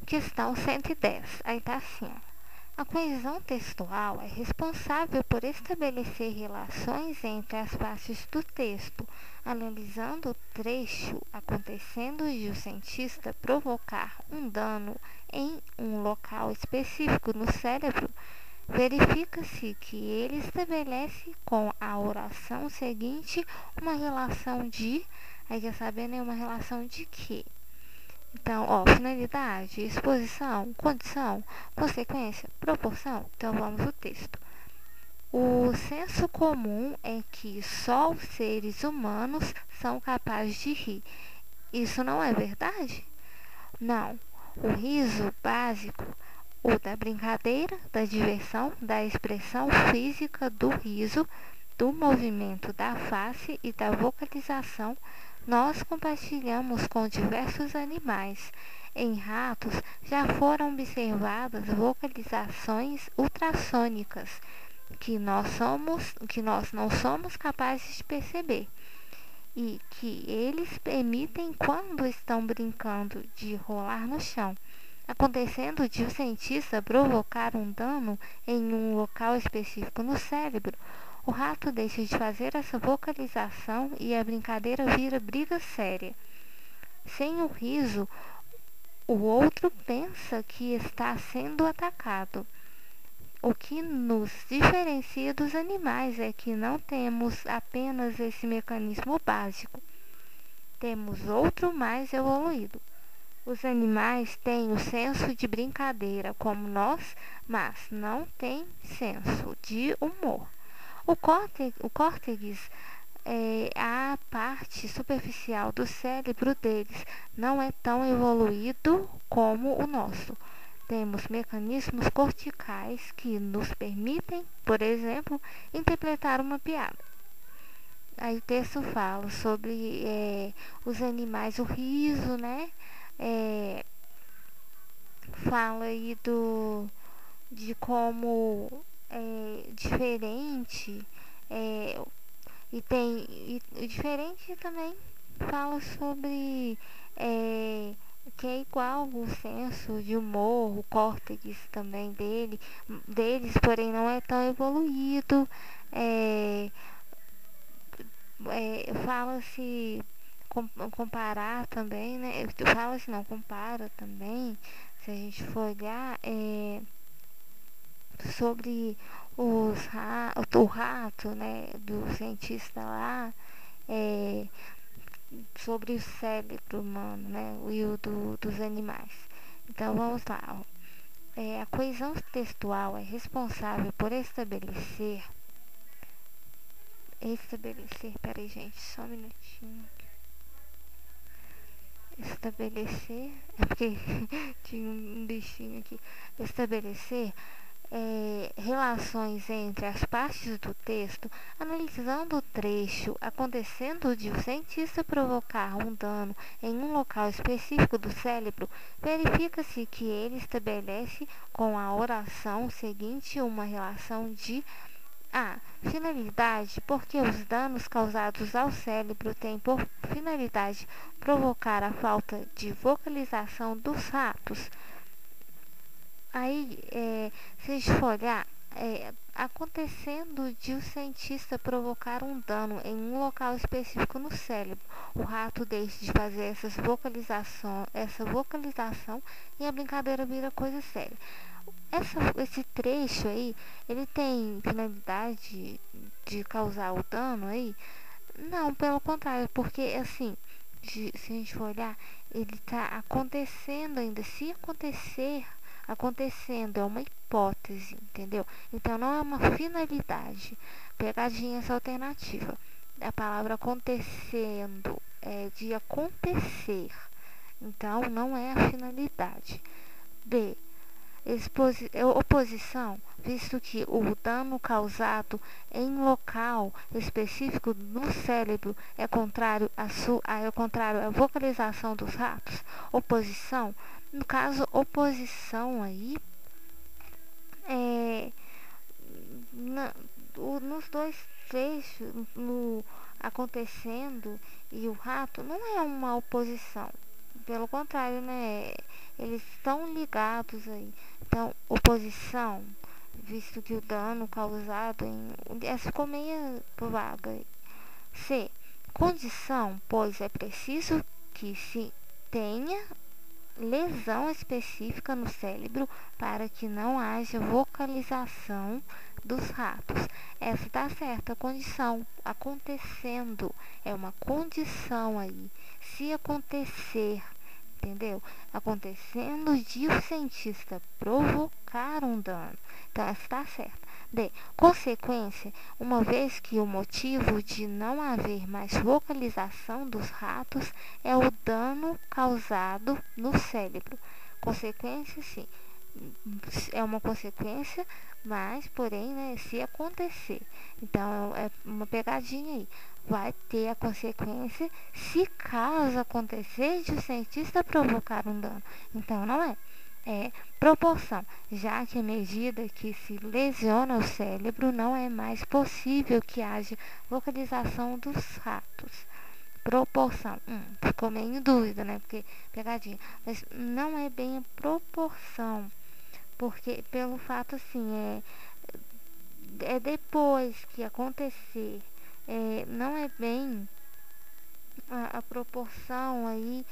questão 110. Aí tá assim, ó. A coesão textual é responsável por estabelecer relações entre as partes do texto, analisando o trecho acontecendo de o cientista provocar um dano em um local específico no cérebro. Verifica-se que ele estabelece com a oração seguinte uma relação de... Aí quer saber, né? Uma relação de quê? Então, ó, finalidade, exposição, condição, consequência, proporção. Então, vamos ao texto. O senso comum é que só os seres humanos são capazes de rir. Isso não é verdade? Não. O riso básico, o da brincadeira, da diversão, da expressão física do riso, do movimento da face e da vocalização, nós compartilhamos com diversos animais. Em ratos já foram observadas vocalizações ultrassônicas que nós não somos capazes de perceber e que eles emitem quando estão brincando de rolar no chão, acontecendo de o cientista provocar um dano em um local específico no cérebro. O rato deixa de fazer essa vocalização e a brincadeira vira briga séria. Sem o riso, o outro pensa que está sendo atacado. O que nos diferencia dos animais é que não temos apenas esse mecanismo básico, temos outro mais evoluído. Os animais têm o senso de brincadeira como nós, mas não têm senso de humor. O córtex é a parte superficial do cérebro deles, não é tão evoluído como o nosso. Temos mecanismos corticais que nos permitem, por exemplo, interpretar uma piada. Aí o texto fala sobre os animais, o riso, né? Fala aí de como é diferente, é, e diferente também fala sobre que é igual o senso de humor, o córtex também deles, porém não é tão evoluído. É, fala-se comparar também, né? Fala-se não, compara também, se a gente for olhar, sobre o rato, né, do cientista lá, é, sobre o cérebro humano, né, e o dos animais. Então vamos lá. Ó. A coesão textual é responsável por peraí gente, só um minutinho. Estabelecer, é porque tinha um bichinho aqui. Estabelecer relações entre as partes do texto, analisando o trecho acontecendo de o cientista provocar um dano em um local específico do cérebro, verifica-se que ele estabelece com a oração seguinte uma relação de finalidade, porque os danos causados ao cérebro têm por finalidade provocar a falta de vocalização dos ratos. Aí, se a gente for olhar, acontecendo de o cientista provocar um dano em um local específico no cérebro, o rato deixa de fazer essa vocalização e a brincadeira vira coisa séria. Esse trecho aí, ele tem finalidade de causar o dano aí? Não, pelo contrário, porque assim, se a gente for olhar, ele está acontecendo ainda. Se acontecendo, é uma hipótese, entendeu? Então não é uma finalidade. Pegadinha essa alternativa. A palavra acontecendo é de acontecer. Então não é a finalidade. B. Oposição, visto que o dano causado em local específico no cérebro é contrário à vocalização dos ratos. Oposição, no caso, oposição aí nos dois trechos, no acontecendo e o rato, não é uma oposição. pelo contrário, né? Eles estão ligados aí. Então, oposição, visto que o dano causado em... Essa ficou meio vaga. C. Condição, pois é preciso que se tenha lesão específica no cérebro para que não haja vocalização dos ratos. Essa está certa, condição acontecendo, é uma condição aí. Se acontecer, entendeu? Acontecendo de o cientista provocar um dano. Então, essa está certa. D. Consequência, uma vez que o motivo de não haver mais vocalização dos ratos é o dano causado no cérebro. Consequência, sim. É uma consequência, mas, porém, né, se acontecer. Então, é uma pegadinha aí. Vai ter a consequência se caso acontecer de o cientista provocar um dano. Então, não é. É proporção, já que à medida que se lesiona o cérebro, não é mais possível que haja vocalização dos ratos. Proporção, ficou meio em dúvida, né? Porque pegadinha, mas não é bem a proporção, porque pelo fato assim, é depois que acontecer, não é bem a proporção aí,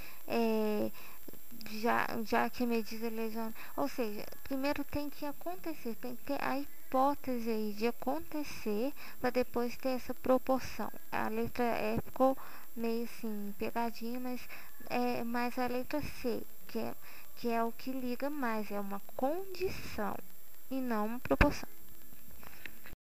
já que a medida lesiona. Ou seja, primeiro tem que acontecer, tem que ter a hipótese aí de acontecer para depois ter essa proporção. A letra E ficou meio assim, pegadinha, mas é mais a letra C, que é o que liga mais, é uma condição e não uma proporção.